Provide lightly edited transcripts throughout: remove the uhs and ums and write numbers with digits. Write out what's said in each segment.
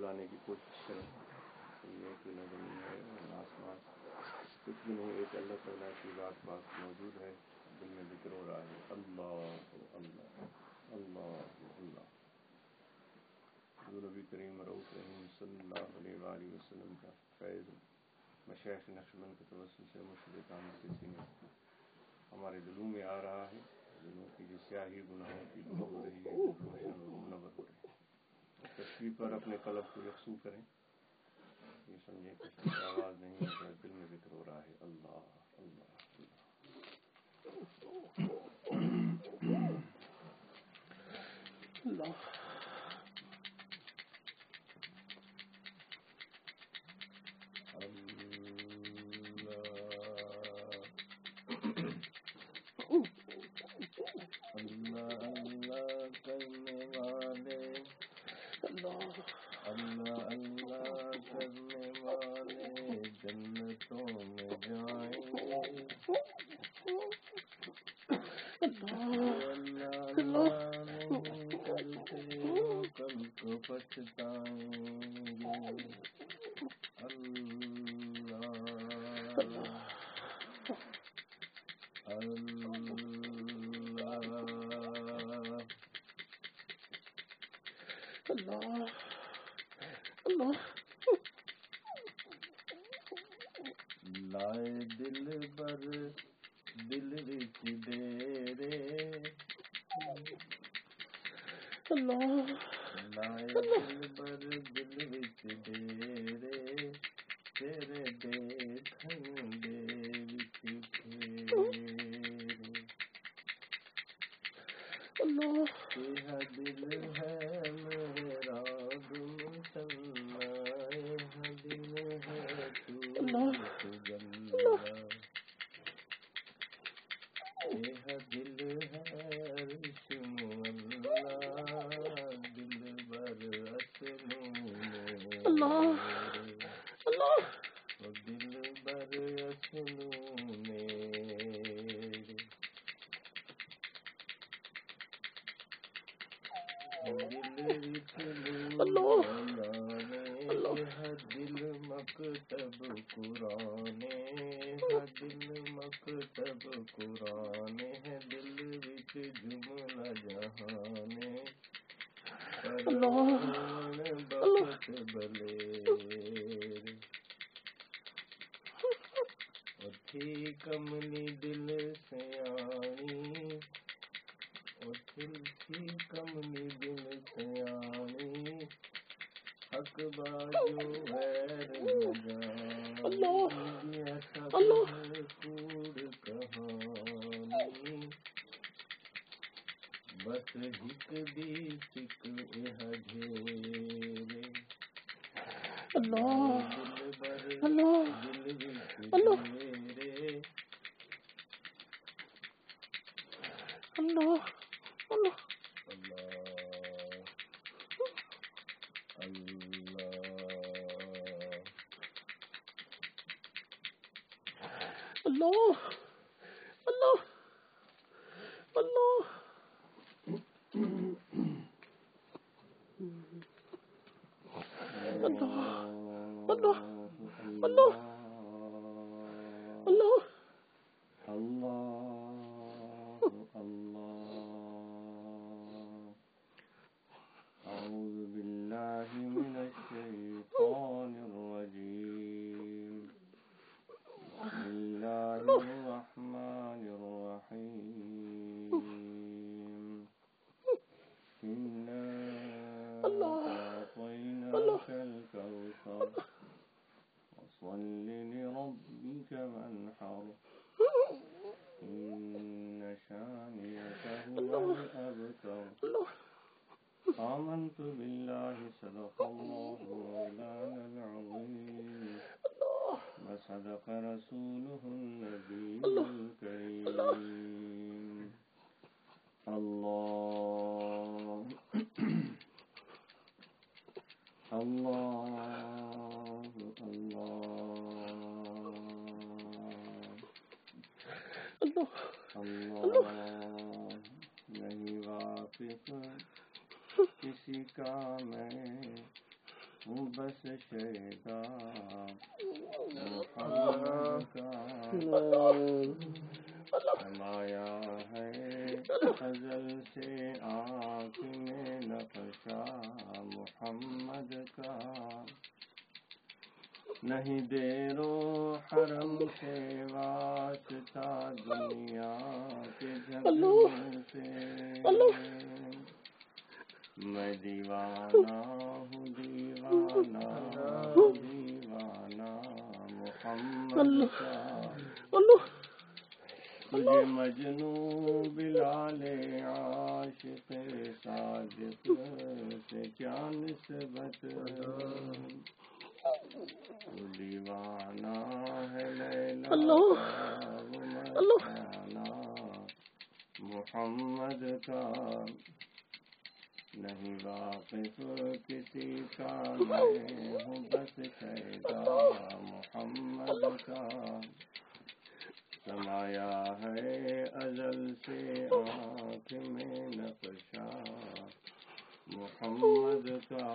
بلانے کی کوشش کریں. یہ کہ نہ زمین ہے نہ آسمان کچھ بھی نہیں, ایک اللہ تعالیٰ کی ذات پاک موجود ہے, دل میں ذکر ہو رہا ہے اللہ اللہ اللہ اللہ. حضور نبی کریم رؤوف رحیم صلی اللہ علیہ وآلہ وسلم کا فیض مشائخ نقشبند کے توسل سے مرشد کامل کے سینے ہمارے دلوں میں آ رہا ہے. دلوں کی جو سیاہی گناہوں کی دور ہو رہی ہے, روشن اور منور ہو رہی ہے. تشریف پر اپنے قلب کو یکسو کریں. یہ سمجھیں کہ آواز نہیں ہے, دل میں ذکر ہو رہا ہے اللہ اللہ اللہ. اللہ اللہ کرنے والے, اللہ اللہ کرنے والے جنتوں میں جائیں گے. اللہ اللہ نہیں کرتے وہ کل کو پچھتائیں گے. اللہ اللہ اللہ لائے دل پر دل وچ ڈیرے, اللہ لائے دل پر دل وچ ڈیرے, تیرے دیکھن دے وچ پھیرے. اللہ یہ دل ہے میرا گلشنہ, یہ دل ہے تو گلہ, یہ دل ہے عرش مولا, دل بر اسنو میرے, دل بر اسنو میرے. دل وچ نور یانے, دل مکتب قرآن, دل مکتب قرآن, دل وچ جملہ جہان, پرون بخت بلیرے. اٹھی کملی دل سیانی, اٹھی کملی دل سیانی, حق باجو غیر نجانی, سب ہے کوڑ کہانی, بس ہک دی سک یہ جھیرے. اللہ دل بر دل وچ ڈیرے, اللہ اللہ اللہ اللہ اللہ اللہ. اللہ اللہ اللہ اللہ. أعوذ بالله من الشيطان الرجيم. بسم الله الرحمن الرحيم. إنا أعطيناك الكوثر وصل لربك وانحر, إن شانئك هو الأبتر. آمنت بالله صدق الله مولانا العظيم, وصدق رسوله النبي الكريم. الله الله الله اللہ. نہیں واقف کسی کا میں ہوں بس شیدا محمد کا سمایا ہے ازل سے آنکھ میں نقشہ محمد کا نہیں دیر و حرم سے واسطہ دنیا کے جھگڑوں سے میں دیوانہ ہوں دیوانہ دیوانہ محمد کا تجھے مجنوں بلال عاشق صادق سے کیا نسبت وہ دیوانہ ہے لیلا وہ مستانہ محمد کا نہیں واقف کسی کا میں ہوں بس شیدا محمد کا سمایا ہے ازل سے آنکھ میں نقشہ محمد کا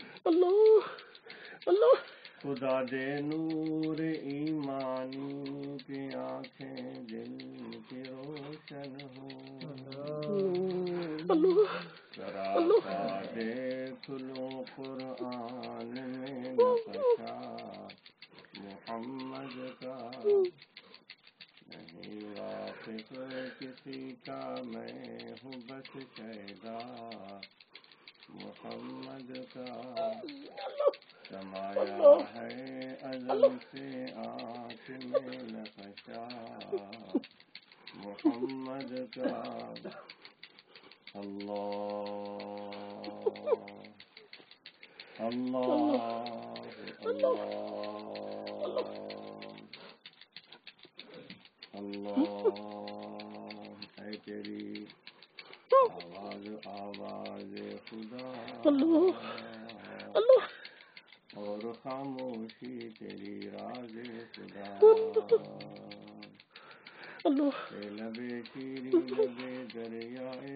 خدا دے نور ایمانی کی آنکھیں دل کی روشن ہو سراپا دیکھ لو قرآن میں نقشہ محمد کا نہیں واقف کسی کا میں ہوں بس شیدا محمد کا سمایا ہے ازل سے آنکھ میں نقشہ محمد کا اللہ اللہ اللہ اللہ اے تیری آواز آواز خدا اور خاموشی تیری راز خدا اے لبے شیری لبے دریائے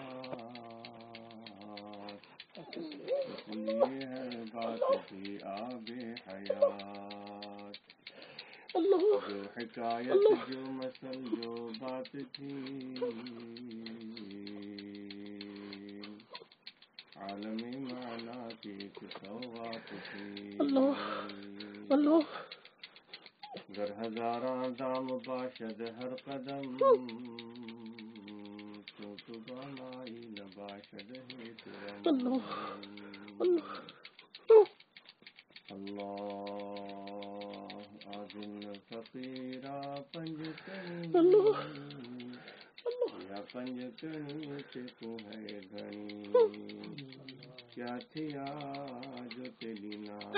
ذات اس لیے ہر بات کی آب حیات جو حکایت جو مثل جو بات تھی عالم معنی کی سوغات تھی گر ہزاراں دام باشد ہر قدم تو بانائی نباشد ہے ترم اللہ آدن فقیرہ پنجتنی یا پنجتنی سے کو ہے گھنی کیا تھیا جو تیلی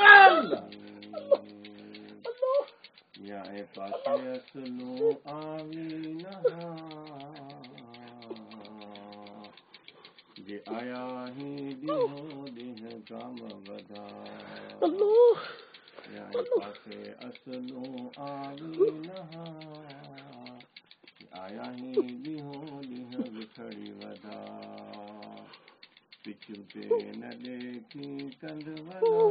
نام یا اے پاسے اصلو آمینہ جے آیا ہی دیہو دیہ کام بدا یا اے پاسے اصلو آمینہ آیا ہی دیہو دیہ بکھڑی ودا پچھو تے نہ دیکھی کند ولا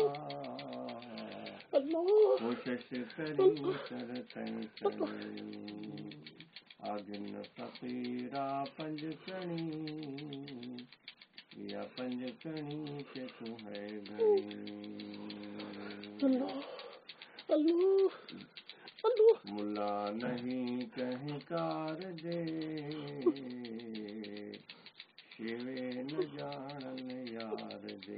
کوشش کری کر تئی کنی آگن فقیرہ پنج کنی یا پنج کنی سے تو ہے گھنی ملا نہیں کہیں کار دے شیوے نہ جانن یار دے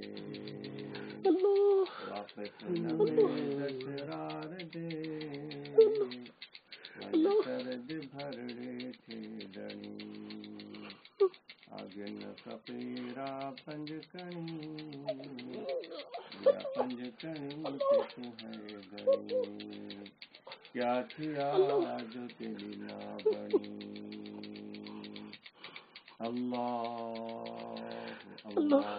واپس نہ اسرار دے سرد بھرڑے تھے دنی آگن فقیرہ پنج کنی یا پنج کنی سے تو ہے گنی کیا تھیا جو تیری نہ بنی اللہ اللہ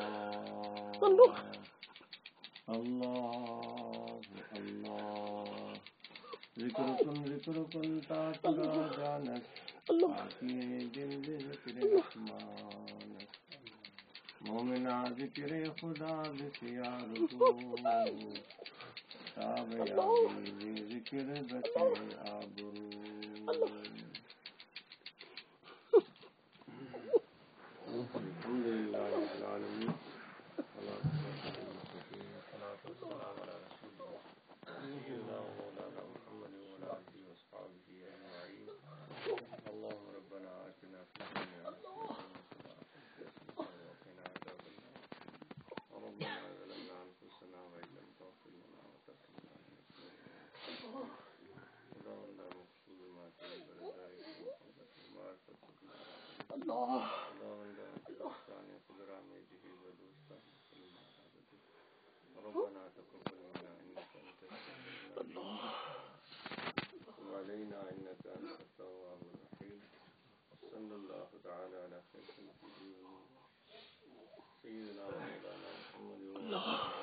اللہ اللہ ذکر کن تا ترا جانت آتی دل ذکر رحمان مومنا ذکر خدا بسیار کو تابیابی ذکر بچے آبرو الحمدللہ رب العالمین والصلاة والسلام علی رسول اللہ سیدنا و مولانا محمد وعلی آلہ واصحابہ اجمعین اللهم ربنا آتنا في الدنيا حسنة وقنا عذاب النار ربنا ظلمنا أنفسنا وإن لم تغفر لنا وترحمنا خداوند مقصود ما طلب رضائك ومحبت معرفت خداوند دوستان قدرا میں جہیز و دوستان ربنا تقبل منا إنك أنت السميع العليم وتب علينا إنك أنت التواب الرحيم صلى الله تعالى على خير خلقه سيدنا ومولانا محمد وعلى آله